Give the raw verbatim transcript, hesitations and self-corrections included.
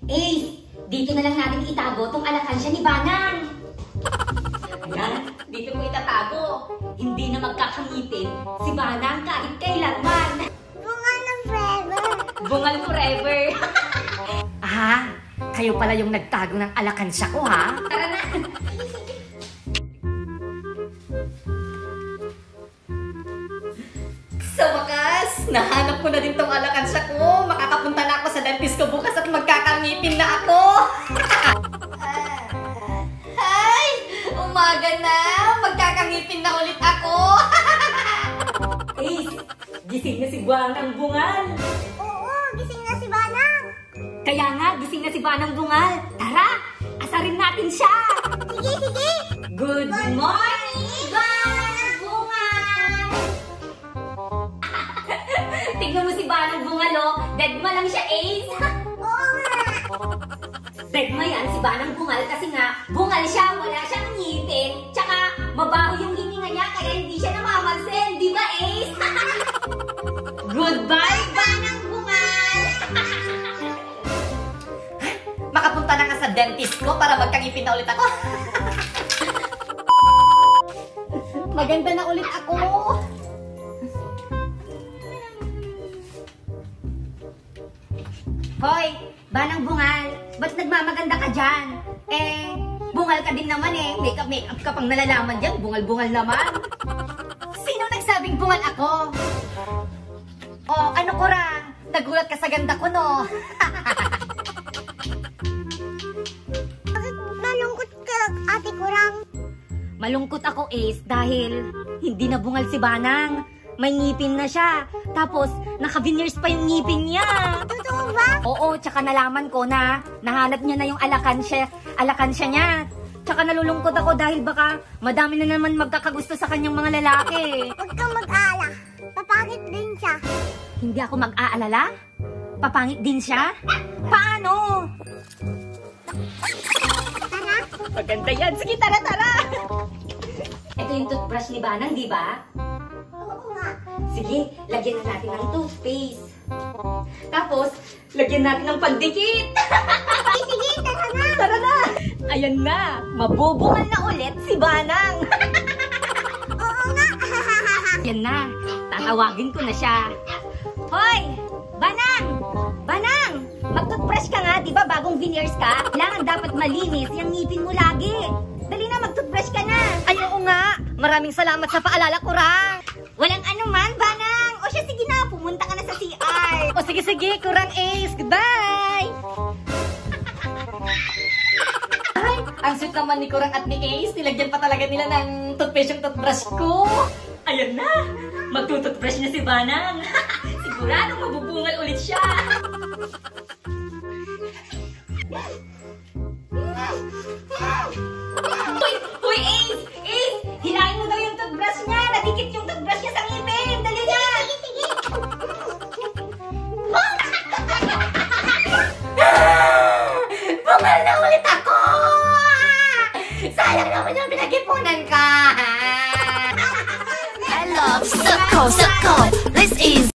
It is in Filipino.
Ace, dito na lang natin itago tong alakansya ni Banang. Ayan, dito mo itatago. Hindi na magkakangitin si Banang kahit kailanman. Bungal ng forever. Bungal forever. Ah, kayo pala yung nagtago ng alakansya ko, ha? Tara na. Sa wakas, nahanap ko na din tong alakansya ko. Makakapunta na ako sa dentist ko bukas at magkakangipin na ako. Ay, umaga na. Magkakangipin na ulit ako. Ace, gising na si Banang Bungal. Oo, gising na si Banang. Kaya nga, gising na si Banang Bungal. Tara, asarin natin siya. Sige, sige. Good morning, Banang Bungal! Tignan mo si Banang Bungal, oh. Deadma lang siya, Ace. Oo nga. Deadma yan si Banang Bungal kasi nga, bungal siya, wala siyang ngipin. Tsaka, mabaho yung hininga niya kaya hindi siya namamansin. Di ba, Ace? Goodbye, Banang Bungal! Makapunta na nga sa dentist ko para magkangipin na ulit ako. Maganda na ulit ako. Hoy, Banang Bungal, ba't nagmamaganda ka dyan? Eh, bungal ka din naman eh. Makeup, makeup ka pang nalalaman dyan. Bungal-bungal naman. Sino nagsabing bungal ako? Oh, ano ko ra? Nagulat ka sa ganda ko, no? Bakit malungkot ka, ate kurang? Malungkot ako, Ace, dahil hindi na bungal si Banang. May ngipin na siya. Tapos, naka-veneers pa yung ngipin niya. Totoo ba? Oo, tsaka nalaman ko na nahanap niya na yung alakansya, alakansya niya. Tsaka nalulungkot ako dahil baka madami na naman magkakagusto sa kanyang mga lalaki. Huwag kang mag-ala. Papangit din siya. Hindi ako mag-aalala? Papangit din siya? Paano? Tara. Maganda yan. Sige, tara, tara. Ito yung toothbrush ni Banang, di ba? Oo nga. Sige, lagyan na natin ng toothpaste. Tapos, lagyan natin ng pandikit. Sige, sige, tara na. Tara na! Ayan na! Mabubungal na ulit si Banang. Oo nga. Yan na, tatawagin ko na siya. Hoy! Banang! Banang! Mag-toothbrush ka nga, di ba bagong veneers ka? Kailangan dapat malinis yung ngipin mo lagi. Dali na, mag-toothbrush ka na. Ay, oo nga. Maraming salamat sa paalala ko, Rang. Walang anuman, Banang. O siya, sige na, pumunta ka na sa C R. O sige, sige. Kurang Ace. Goodbye! Ay, ang sweet naman ni Kurang at ni Ace. Nilagyan pa talaga nila ng toothpaste yung toothbrush ko. Ayan na, magtutoothbrush na si Banang. Sigurado mabubungal ulit siya. Uy! Uy, Ace! Ace! Hilahin mo daw yung toothbrush niya! Nadikit yung toothbrush niya sa ngipin! Dali na! Sige, sige! Bungal na ulit ako! Sayang naman yung pinag-ipunan ka! I love Sucko, Sucko! This is